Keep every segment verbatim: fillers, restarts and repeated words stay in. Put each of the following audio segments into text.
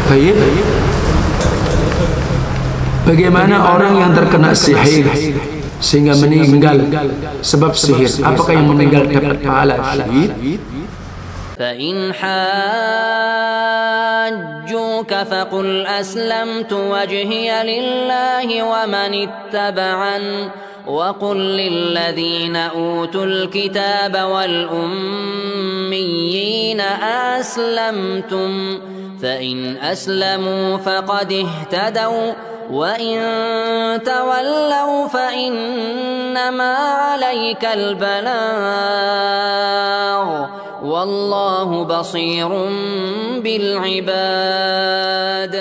Baik. Bagaimana orang yang terkena sihir sehingga meninggal sebab sihir? Apakah yang meninggal dapat pahala syahid? فإن حاجوك فقل أسلمت وجهي لله ومن اتبعن وقل للذين أوتوا الكتاب والأميين أسلمتم فإن أسلموا فقد اهتدوا وإن تولوا فإنما عليك البلاغ والله بصير بالعباد.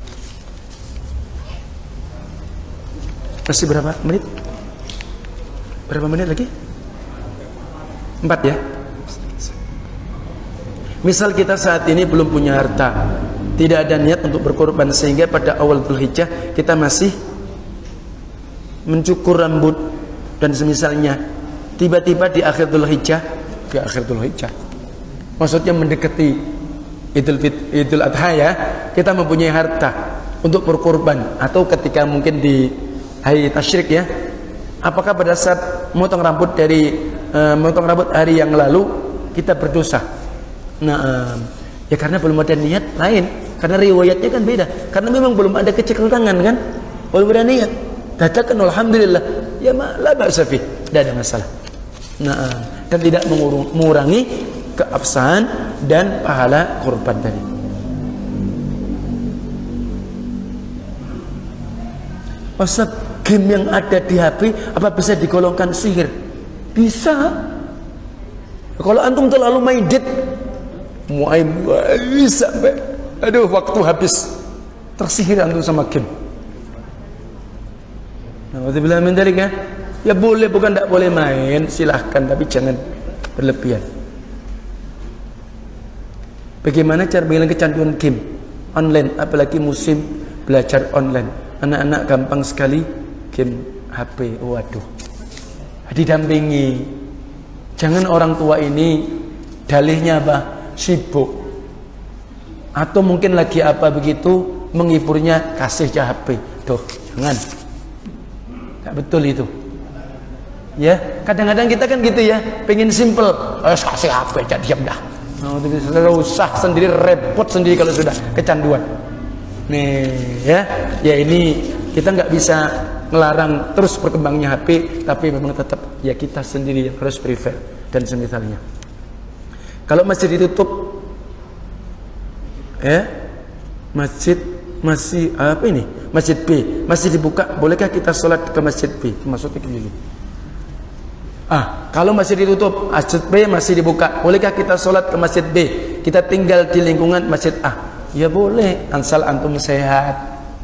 Masih berapa menit? Berapa menit lagi? Empat ya. Misal kita saat ini belum punya harta, tidak ada niat untuk berkorban, sehingga pada awal Dzulhijjah kita masih mencukur rambut dan semisalnya. Tiba-tiba di akhir Dzulhijjah, di akhir Dzulhijjah, maksudnya mendekati Idul Fit, Idul Adha ya, kita mempunyai harta untuk berkorban, atau ketika mungkin di hari tasyrik ya. Apakah pada saat motong rambut dari uh, motong rambut hari yang lalu kita berdosa? Nah, uh, ya karena belum ada niat lain, karena riwayatnya kan beda, karena memang belum ada kecekal-tangan kan, belum ada niat. Dadakan alhamdulillah, ya ma la ba'sa fi, tidak ada masalah. Nah, uh, dan tidak mengurangi keabsahan dan pahala korban tadi. Ustaz, game yang ada di H P apa bisa digolongkan sihir? Bisa. Kalau antum terlalu main det, mulai bisa, aduh waktu habis, tersihir antum sama game. Nah, waktu bilang mendarik ya, ya boleh, bukan tidak boleh main, silahkan, tapi jangan berlebihan. Bagaimana cara menghilangkan kecanduan game online, apalagi musim belajar online? Anak-anak gampang sekali game H P. Waduh, didampingi. Jangan orang tua ini dalihnya apa? Sibuk, atau mungkin lagi apa begitu, menghiburnya kasih H P. Tuh, jangan. Tak betul itu. Ya, kadang-kadang kita kan gitu ya, pengen simple, eh, kasih H P aja, diam dah. Nah, tidak usah sendiri, repot sendiri kalau sudah kecanduan. Nih ya, ya ini kita nggak bisa melarang terus berkembangnya H P, tapi memang tetap ya kita sendiri yang harus prefer dan semisalnya. Kalau masjid ditutup, ya masjid masih apa ini? Masjid B masih dibuka, bolehkah kita sholat ke masjid B? Maksudnya begini. Ah, kalau masjid ditutup, masjid B masih dibuka, bolehkah kita sholat ke masjid B? Kita tinggal di lingkungan masjid A. Ya boleh, asal antum sehat,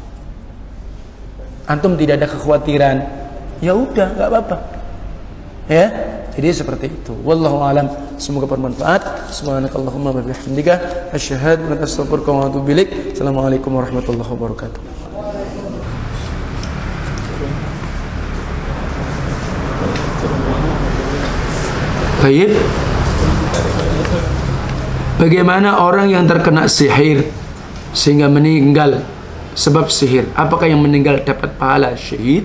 antum tidak ada kekhawatiran, ya udah, nggak apa-apa. Ya, jadi seperti itu. Wallahu a'lam. Semoga bermanfaat. Subhanakallahumma wa bihamdika, asyhadu an la ilaha illa anta, astaghfiruka wa atubu ilaik. Assalamualaikum warahmatullahi wabarakatuh. Baik. Bagaimana orang yang terkena sihir sehingga meninggal sebab sihir? Apakah yang meninggal dapat pahala syahid?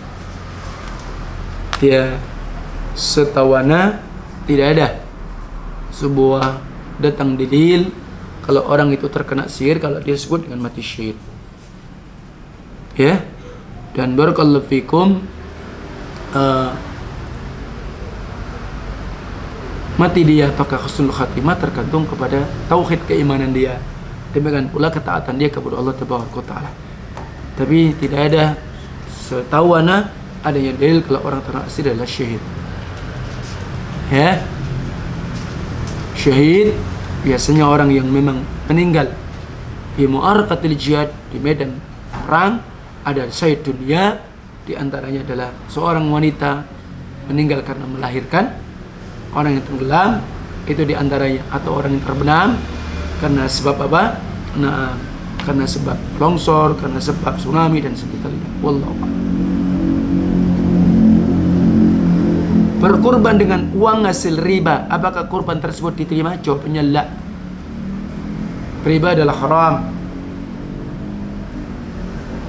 Ya, setawana tidak ada sebuah datang dalil kalau orang itu terkena sihir kalau dia sebut dengan mati syahid. Ya, dan barakallahu fikum, uh, mati dia apakah husnul khatimah tergantung kepada tauhid keimanan dia, demikian pula ketaatan dia kepada Allah Tabaraka Taala. Tapi tidak ada setahu ana adanya dalil kalau orang terkena sihir adalah syahid. Ya, syahid biasanya orang yang memang meninggal di mu'arakatil jihad, di medan perang, ada syahid dunia, di antaranya adalah seorang wanita meninggal karena melahirkan, orang yang tenggelam itu diantaranya, atau orang yang terbenam karena sebab apa? Nah, karena sebab longsor, karena sebab tsunami dan sebagainya. Wallahu a'lam. Berkorban dengan uang hasil riba, apakah korban tersebut diterima? Jawabannya la. Riba adalah haram.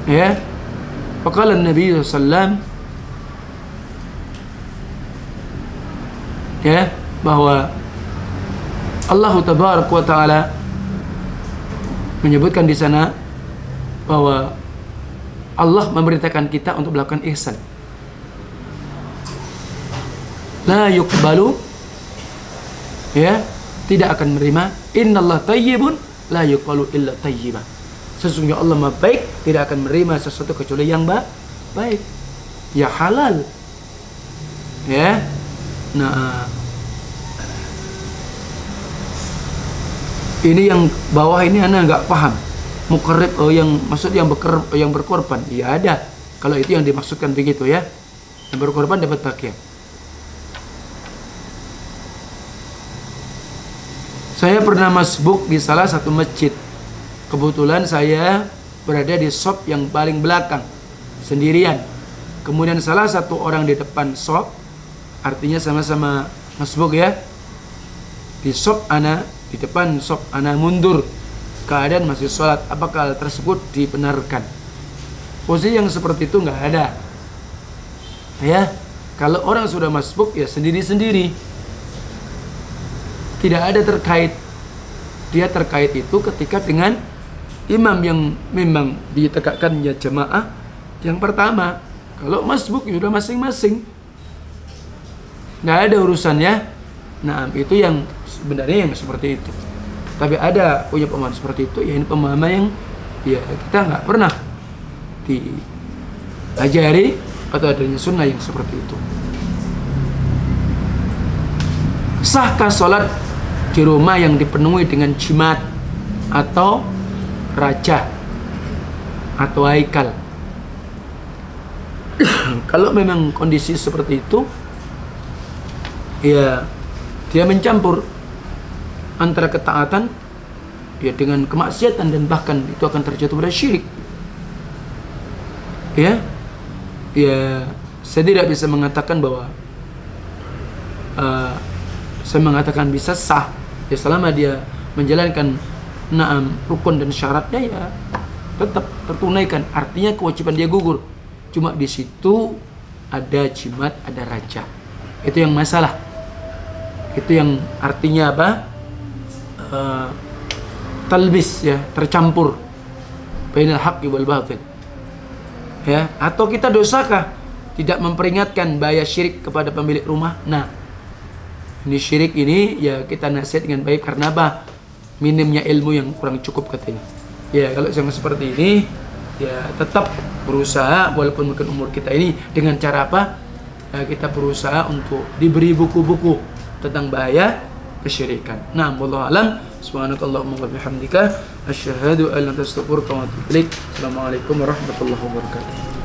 Ya, faqala Nabi sallallahu alaihi wasallam, ya, bahwa Allah tabaraka wa taala menyebutkan di sana bahwa Allah memerintahkan kita untuk melakukan ihsan. La yuqbalu, ya, tidak akan menerima. Innallaha thayyibun la yuqbalu illa thayyiban. Sesungguhnya Allah Maha baik, tidak akan menerima sesuatu kecuali yang ba baik. Ya halal. Ya. Nah, ini yang bawah ini ana nggak paham. Muqarrib, oh yang maksud yang beker, yang berkorban. Iya ada. Kalau itu yang dimaksudkan begitu ya. Yang berkorban dapat bagian. Saya pernah masbuk di salah satu masjid. Kebetulan saya berada di shop yang paling belakang sendirian. Kemudian salah satu orang di depan shop, artinya sama-sama masbuk ya. Di shop ana, di depan shop ana mundur. Keadaan masih sholat. Apakah hal tersebut dibenarkan? Posisi yang seperti itu nggak ada. Ya, kalau orang sudah masbuk ya sendiri-sendiri. Tidak ada terkait. Dia terkait itu ketika dengan imam yang memang ditegakkannya jamaah. Yang pertama, kalau masbuk sudah masing-masing, nggak ada urusannya. Nah, itu yang sebenarnya yang seperti itu. Tapi ada punya pemahaman seperti itu, ya ini pemahaman yang ya kita nggak pernah diajari atau adanya sunnah yang seperti itu. Sahkah sholat di rumah yang dipenuhi dengan jimat atau raja atau haikal? Kalau memang kondisi seperti itu, ya dia mencampur antara ketaatan ya dengan kemaksiatan, dan bahkan itu akan terjatuh pada syirik. Ya, ya saya tidak bisa mengatakan bahwa uh, saya mengatakan bisa sah ya selama dia menjalankan naam rukun dan syaratnya ya tetap tertunaikan. Artinya kewajiban dia gugur. Cuma di situ ada jimat, ada raja. Itu yang masalah. Itu yang artinya apa? Uh, talbis ya, tercampur bainal haqqi wal batil. Ya, atau kita dosakah tidak memperingatkan bahaya syirik kepada pemilik rumah? Nah, ini syirik ini ya kita nasihat dengan baik karena apa? Minimnya ilmu yang kurang cukup katanya. Ya, kalau yang seperti ini ya tetap berusaha walaupun mungkin umur kita ini dengan cara apa? Ya, kita berusaha untuk diberi buku-buku tentang bahaya kesyirikan. Nah, wallahu alam. Subhanakallahumma wa bihamdika asyhadu an la ilaha illa anta astaghfiruka wa atubu ilaik. Assalamualaikum warahmatullahi wabarakatuh.